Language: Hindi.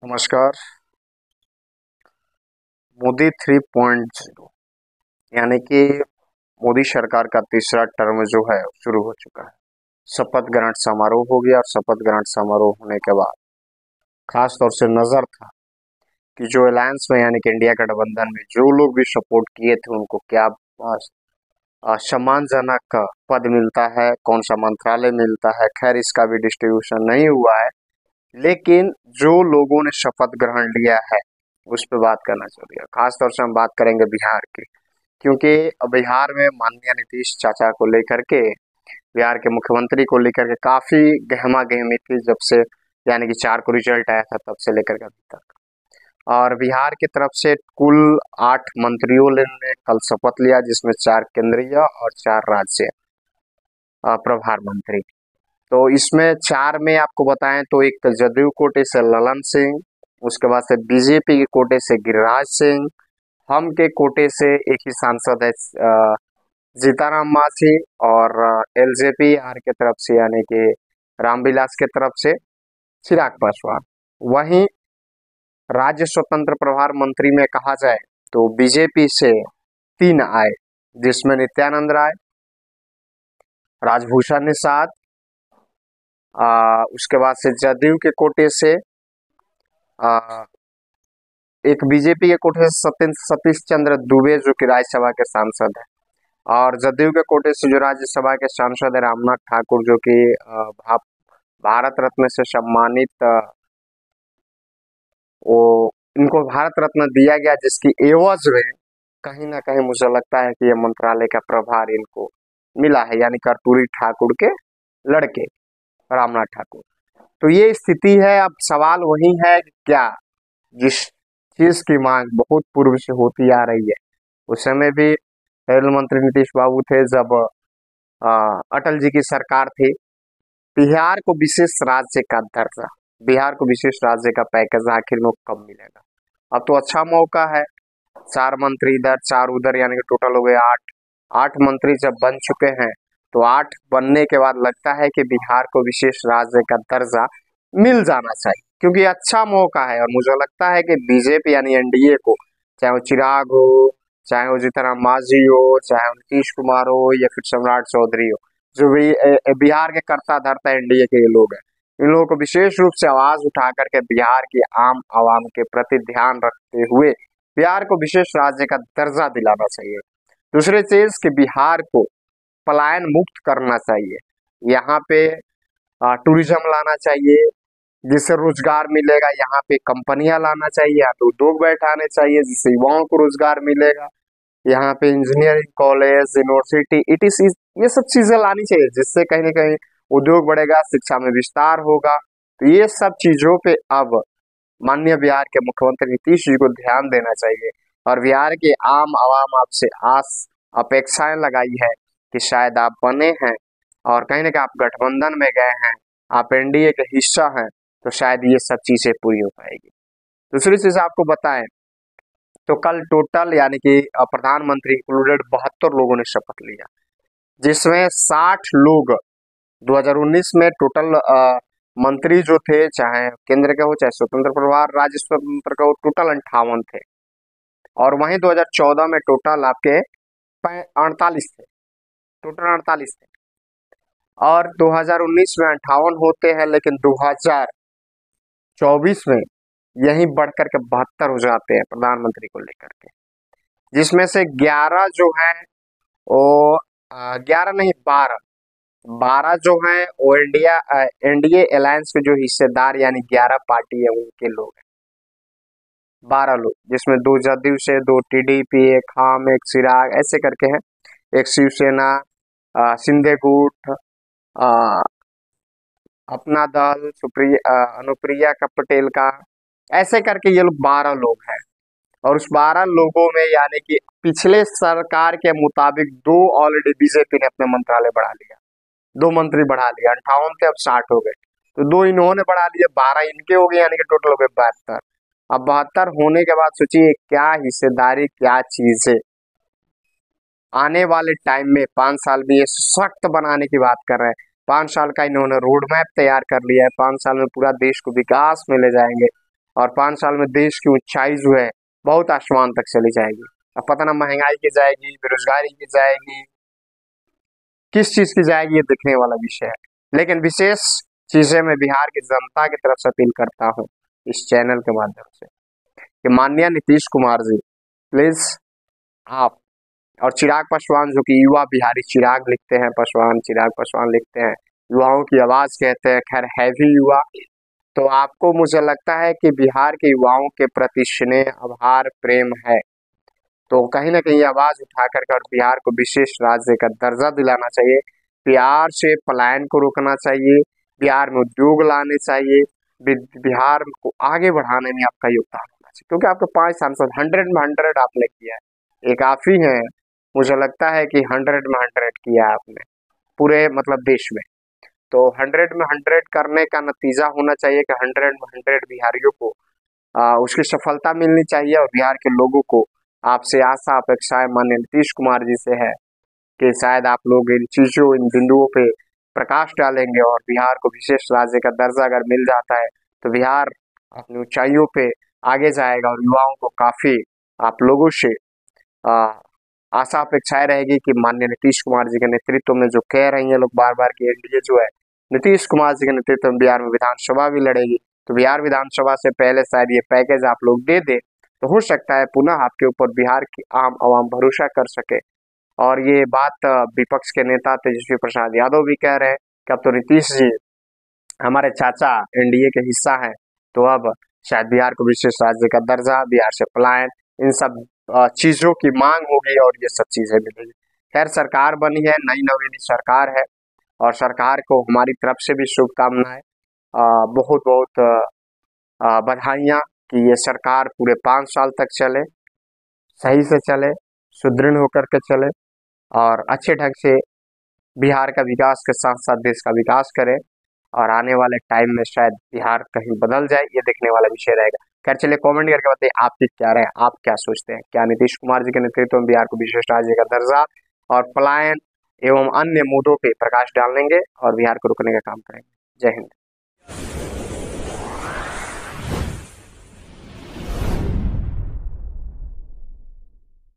नमस्कार। मोदी 3.0 यानी कि मोदी सरकार का तीसरा टर्म जो है शुरू हो चुका है। शपथ ग्रहण समारोह हो गया और शपथ ग्रहण समारोह होने के बाद खास तौर से नजर था कि जो अलायंस में यानी कि इंडिया गठबंधन में जो लोग भी सपोर्ट किए थे उनको क्या सम्मानजनक पद मिलता है, कौन सा मंत्रालय मिलता है। खैर इसका भी डिस्ट्रीब्यूशन नहीं हुआ है, लेकिन जो लोगों ने शपथ ग्रहण लिया है उस पर बात करना चाहिए। खास तौर से हम बात करेंगे बिहार की, क्योंकि बिहार में माननीय नीतीश चाचा को लेकर के, बिहार के मुख्यमंत्री को लेकर के काफी गहमा गहमी थी जब से यानी कि 4 को रिजल्ट आया था तब से लेकर के अभी तक। और बिहार की तरफ से कुल 8 मंत्रियों ने कल शपथ लिया, जिसमें 4 केंद्रीय और 4 राज्य प्रभार मंत्री। तो इसमें 4 में आपको बताएं तो एक जदयू कोटे से ललन सिंह, उसके बाद से बीजेपी के कोटे से गिरिराज सिंह, हम के कोटे से एक ही सांसद है जीताराम मांझी, और एलजेपी आर के तरफ से यानी कि रामविलास के तरफ से चिराग पासवान। वहीं राज्य स्वतंत्र प्रभार मंत्री में कहा जाए तो बीजेपी से 3 आए, जिसमें नित्यानंद राय, राजभूषण निषाद, उसके बाद से जदयू के कोटे से आ, एक बीजेपी के कोटे से सतीश चंद्र दुबे जो कि राज्यसभा के सांसद है, और जदयू के कोटे से जो राज्यसभा के सांसद है रामनाथ ठाकुर, जो कि भारत रत्न से सम्मानित वो इनको भारत रत्न दिया गया, जिसकी एवज में कहीं ना कहीं मुझे लगता है कि ये मंत्रालय का प्रभार इनको मिला है, यानी कर्पूरी ठाकुर के लड़के रामनाथ ठाकुर। तो ये स्थिति है। अब सवाल वही है कि क्या जिस चीज की मांग बहुत पूर्व से होती आ रही है, उस समय भी रेल मंत्री नीतीश बाबू थे जब अटल जी की सरकार थी, बिहार को विशेष राज्य का दर्जा, बिहार को विशेष राज्य का पैकेज आखिर में कब मिलेगा। अब तो अच्छा मौका है, 4 मंत्री इधर 4 उधर, यानी कि टोटल हो गए 8। 8 मंत्री जब बन चुके हैं तो 8 बनने के बाद लगता है कि बिहार को विशेष राज्य का दर्जा मिल जाना चाहिए, क्योंकि अच्छा मौका है। और मुझे लगता है कि बीजेपी यानी एनडीए को, चाहे वो चिराग हो, चाहे वो जीतनराम मांझी हो, चाहे वो नीतीश कुमार हो या फिर सम्राट चौधरी हो, जो भी बिहार के कर्ता धर्ता एनडीए के ये लोग हैं, इन लोगों को विशेष रूप से आवाज उठा करके बिहार की आम आवाम के प्रति ध्यान रखते हुए बिहार को विशेष राज्य का दर्जा दिलाना चाहिए। दूसरी चीज कि बिहार को पलायन मुक्त करना चाहिए, यहाँ पे टूरिज्म लाना चाहिए जिससे रोजगार मिलेगा, यहाँ पे कंपनियां लाना चाहिए, यहाँ पे उद्योग बैठाने चाहिए जिससे युवाओं को रोजगार मिलेगा, यहाँ पे इंजीनियरिंग कॉलेज, यूनिवर्सिटी, ईटीसी, ये सब चीजें लानी चाहिए जिससे कहीं ना कहीं उद्योग बढ़ेगा, शिक्षा में विस्तार होगा। तो ये सब चीजों पे अब माननीय बिहार के मुख्यमंत्री नीतीश जी को ध्यान देना चाहिए, और बिहार के आम आवाम आपसे आस अपेक्षाएं लगाई है कि शायद आप बने हैं और कहीं ना कहीं आप गठबंधन में गए हैं, आप एनडीए के हिस्सा हैं, तो शायद ये सब चीजें पूरी हो पाएगी। दूसरी चीज आपको बताएं तो कल टोटल यानी कि प्रधानमंत्री इंक्लूडेड 72 लोगों ने शपथ लिया, जिसमें 60 लोग 2019 में टोटल मंत्री जो थे, चाहे केंद्र के हो चाहे स्वतंत्र प्रभार, राज्य स्वतंत्र का हो, टोटल 58 थे। और वहीं 2014 में टोटल आपके 48 थे, टोटल 48 थे। और 2019 में 58 होते हैं, लेकिन 2024 में यही बढ़कर के 72 हो जाते हैं प्रधानमंत्री को लेकर के, जिसमें से 11 जो है वो 11 नहीं 12 जो है वो एनडीए अलायंस के जो हिस्सेदार यानी 11 पार्टी है उनके लोग हैं। 12 लोग, जिसमें 2 जदयू से, 2 टीडीपी, एक हम, एक चिराग, ऐसे करके हैं, एक शिवसेना, शिंदे गुट, अपना दल, अनुप्रिया का पटेल का, ऐसे करके ये लोग 12 लोग हैं। और उस 12 लोगों में यानी कि पिछले सरकार के मुताबिक 2 ऑलरेडी बीजेपी ने अपने मंत्रालय बढ़ा लिया, 2 मंत्री बढ़ा लिया, 58 थे अब 60 हो गए, तो 2 इन्होंने बढ़ा लिए, 12 इनके हो गए, यानी कि टोटल हो गए 72। अब 72 होने के बाद सोचिए क्या हिस्सेदारी, क्या चीज है। आने वाले टाइम में 5 साल में ये सशक्त बनाने की बात कर रहे हैं। 5 साल का इन्होंने रोड मैप तैयार कर लिया है, 5 साल में पूरा देश को विकास में ले जाएंगे। और 5 साल में देश की ऊंचाई जो है बहुत आसमान तक चली जाएगी। अब पता ना महंगाई की जाएगी, बेरोजगारी की जाएगी, किस चीज की जाएगी, ये देखने वाला विषय है। लेकिन विशेष चीजें मैं बिहार की जनता की तरफ से अपील करता हूँ इस चैनल के माध्यम से कि माननीय नीतीश कुमार जी, प्लीज आप और चिराग पासवान, जो कि युवा बिहारी चिराग लिखते हैं, पासवान चिराग पासवान लिखते हैं, युवाओं की आवाज कहते हैं, खैर हैवी युवा। तो आपको मुझे लगता है कि बिहार के युवाओं के प्रति स्नेह, आभार, प्रेम है, तो कहीं ना कहीं आवाज उठा कर और बिहार को विशेष राज्य का दर्जा दिलाना चाहिए। बिहार से पलायन को रोकना चाहिए, बिहार में उद्योग लाने चाहिए, बिहार को आगे बढ़ाने में आपका योगदान होना चाहिए, क्योंकि आपके 5 सांसद 100 में 100 आपने किया है, ये काफी है। मुझे लगता है कि 100 में 100 किया है आपने पूरे मतलब देश में। तो 100 में 100 करने का नतीजा होना चाहिए कि 100 में 100 बिहारियों को उसकी सफलता मिलनी चाहिए। और बिहार के लोगों को आपसे आशा अपेक्षाएं माननीय नीतीश कुमार जी से है कि शायद आप लोग इन चीजों, इन बिंदुओं पे प्रकाश डालेंगे और बिहार को विशेष राज्य का दर्जा अगर मिल जाता है तो बिहार अपनी ऊंचाइयों पे आगे जाएगा। और युवाओं को काफी आप लोगों से आशा अपेक्षाएं रहेगी कि माननीय नीतीश कुमार जी के नेतृत्व में, जो कह रही है लोग बार बार कि एनडीए जो है नीतीश कुमार जी के नेतृत्व में बिहार में विधानसभा भी लड़ेगी, तो बिहार विधानसभा से पहले शायद ये पैकेज आप लोग दे दे, तो हो सकता है पुनः आपके ऊपर बिहार की आम आवाम भरोसा कर सके। और ये बात विपक्ष के नेता तेजस्वी प्रसाद यादव भी कह रहे हैं कि अब तो नीतीश जी हमारे चाचा एनडीए के हिस्सा हैं, तो अब शायद बिहार को विशेष राज्य का दर्जा, बिहार से पलायन, इन सब चीजों की मांग होगी और ये सब चीजें मिलेगी। खैर सरकार बनी है, नई नवीन सरकार है और सरकार को हमारी तरफ से भी शुभकामनाएं, बहुत बहुत बधाइयाँ कि ये सरकार पूरे 5 साल तक चले, सही से चले, सुदृढ़ होकर के चले और अच्छे ढंग से बिहार का विकास के साथ साथ देश का विकास करे। और आने वाले टाइम में शायद बिहार कहीं बदल जाए, ये देखने वाला विषय रहेगा। खैर चलिए कमेंट करके बताइए आपकी क्या राय, आप क्या सोचते हैं, क्या नीतीश कुमार जी के नेतृत्व में बिहार को विशेष राज्य का दर्जा और पलायन एवं अन्य मुद्दों पे प्रकाश डालेंगे और बिहार को रोकने का काम करेंगे। जय हिंद।